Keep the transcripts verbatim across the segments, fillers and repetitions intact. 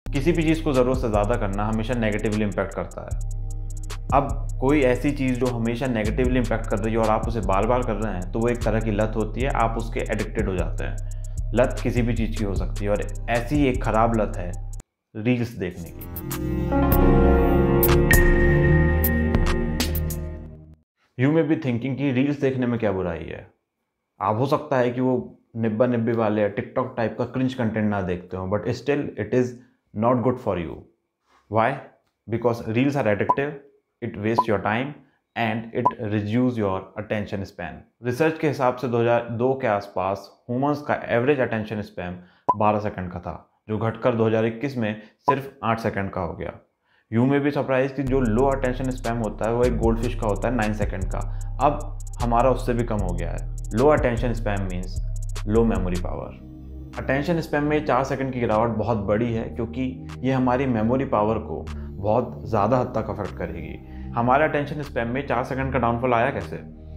किसी भी चीज़ को ज़रूरत से ज़्यादा करना हमेशा नेगेटिवली इम्पैक्ट करता है। अब कोई ऐसी चीज़ जो हमेशा नेगेटिवली इम्पैक्ट कर रही है और आप उसे बार बार कर रहे हैं तो वो एक तरह की लत होती है, आप उसके एडिक्टेड हो जाते हैं। लत किसी भी चीज़ की हो सकती है और ऐसी एक ख़राब लत है रील्स देखने की। यू मे बी थिंकिंग कि रील्स देखने में क्या बुराई है। आप हो सकता है कि वो निब्बा निब्बी वाले टिकटॉक टाइप का क्रिंज कंटेंट ना देखते हो, but still it is not good for you. Why? Because reels are addictive, it wastes your time and it reduce your attention span. Research के हिसाब से दो हज़ार दो के आसपास ह्यूमंस का एवरेज अटेंशन स्पैम बारह सेकंड का था, जो घटकर दो हज़ार इक्कीस में सिर्फ आठ सेकंड का हो गया। यू में भी सरप्राइज कि जो लो अटेंशन स्पैम होता है वो एक गोल्ड फिश का होता है नाइन सेकंड का, अब हमारा उससे भी कम हो गया है। Low attention span means low memory power. Attention span में चार सेकंड की गिरावट बहुत बड़ी है क्योंकि ये हमारी मेमोरी पावर को बहुत ज़्यादा हद तक अफेक्ट करेगी। हमारे अटेंशन स्पैम में चार सेकंड का डाउनफॉल आया कैसे?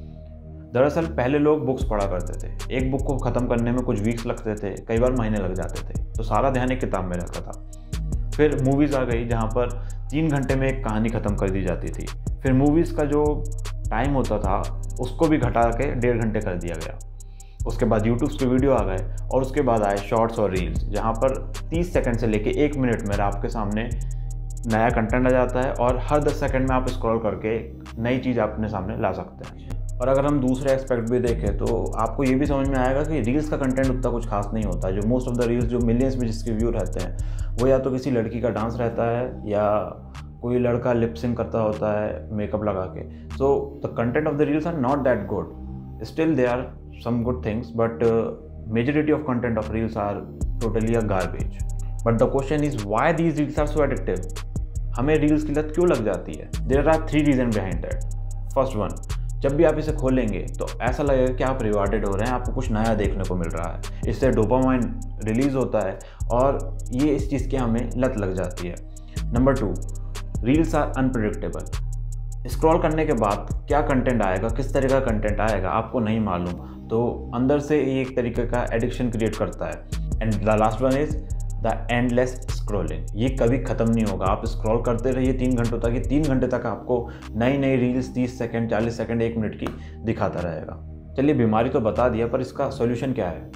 दरअसल पहले लोग बुक्स पढ़ा करते थे, एक बुक को ख़त्म करने में कुछ वीक्स लगते थे, कई बार महीने लग जाते थे, तो सारा ध्यान एक किताब में रहता था। फिर मूवीज़ आ गई जहाँ पर तीन घंटे में एक कहानी ख़त्म कर दी जाती थी। फिर मूवीज़ का जो टाइम होता था उसको भी घटा के डेढ़ घंटे कर दिया गया। उसके बाद यूट्यूब के वीडियो आ गए और उसके बाद आए शॉर्ट्स और रील्स, जहाँ पर तीस सेकंड से लेके एक मिनट में आपके सामने नया कंटेंट आ जाता है और हर दस सेकंड में आप स्क्रॉल करके नई चीज़ अपने सामने ला सकते हैं। और अगर हम दूसरे एस्पेक्ट भी देखें तो आपको ये भी समझ में आएगा कि रील्स का कंटेंट उतना कुछ खास नहीं होता। जो मोस्ट ऑफ द रील्स जो मिलियंस में जिसके व्यू रहते हैं वो या तो किसी लड़की का डांस रहता है या कोई लड़का लिप सिंक करता होता है मेकअप लगा के। So the content of the reels are not that good, still there are some good things, but majority of content of reels are totally a garbage. But the question is why these reels are so addictive. हमें reels की लत क्यों लग जाती है? There are three reason behind that. First one, जब भी आप इसे खोलेंगे तो ऐसा लगेगा कि आप रिवार्डेड हो रहे हैं, आपको कुछ नया देखने को मिल रहा है। इससे डोपामाइन रिलीज होता है और ये इस चीज़ की हमें लत लग जाती है। Number two, reels are unpredictable. Scroll करने के बाद क्या कंटेंट आएगा, किस तरह का कंटेंट आएगा आपको नहीं मालूम, तो अंदर से ये एक तरीके का एडिक्शन क्रिएट करता है। And the last one is the endless scrolling. ये कभी ख़त्म नहीं होगा, आप स्क्रॉल करते रहिए तीन घंटों तक, ये तीन घंटे तक आपको नई नई रील्स तीस सेकंड चालीस सेकंड एक मिनट की दिखाता रहेगा। चलिए, बीमारी तो बता दिया, पर इसका सॉल्यूशन क्या है?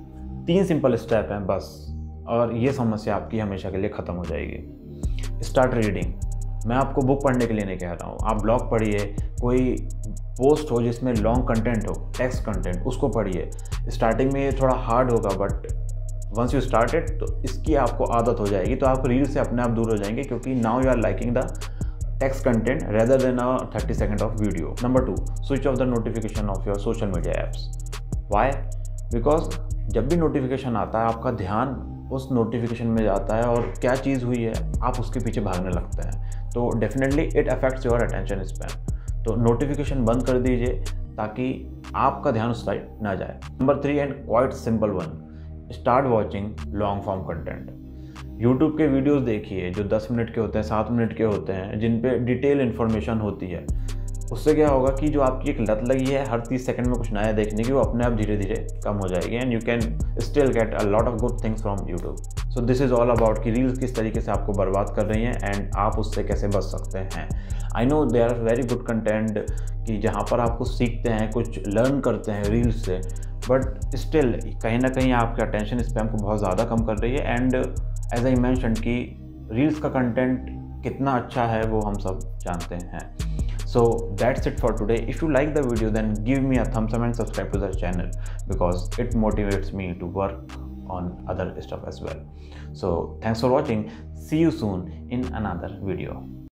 तीन सिंपल स्टेप हैं बस, और ये समस्या आपकी हमेशा के लिए ख़त्म हो जाएगी। Start reading. मैं आपको बुक पढ़ने के लिए नहीं कह रहा हूँ, आप ब्लॉग पढ़िए, कोई पोस्ट हो जिसमें लॉन्ग कंटेंट हो, टेक्स्ट कंटेंट, उसको पढ़िए। स्टार्टिंग में ये थोड़ा हार्ड होगा, बट वंस यू स्टार्टेड तो इसकी आपको आदत हो जाएगी, तो आप रील से अपने आप दूर हो जाएंगे क्योंकि now you are liking the text content rather than a thirty second of video. Number two, switch off the notification of your social media apps. Why? Because जब भी नोटिफिकेशन आता है आपका ध्यान उस नोटिफिकेशन में जाता है और क्या चीज़ हुई है आप उसके पीछे भागने लगते हैं, तो definitely it affects your attention span. तो नोटिफिकेशन बंद कर दीजिए ताकि आपका ध्यान उस साइड ना जाए। Number three and quite simple one, start watching long form content. YouTube के वीडियोस देखिए जो दस मिनट के होते हैं, सात मिनट के होते हैं, जिन पे डिटेल इन्फॉर्मेशन होती है। उससे क्या होगा कि जो आपकी एक लत लगी है हर तीस सेकंड में कुछ नया देखने की, वो अपने आप धीरे धीरे कम हो जाएगी and you can still get a lot of good things from YouTube. So this is all about कि रील्स किस तरीके से आपको बर्बाद कर रही हैं एंड आप उससे कैसे बच सकते हैं। I know they are very good content कि जहाँ पर आपको सीखते हैं, कुछ लर्न करते हैं रील्स से, बट स्टिल कहीं ना कहीं आपके अटेंशन स्पैम को बहुत ज़्यादा कम कर रही है। एंड एज आई मेंशन कि रील्स का कंटेंट कितना अच्छा है वो हम सब जानते हैं। So that's it for today. If you like the video, then give me a thumbs up and subscribe to the channel because it motivates me to work on other stuff as well. So thanks for watching. See you soon in another video.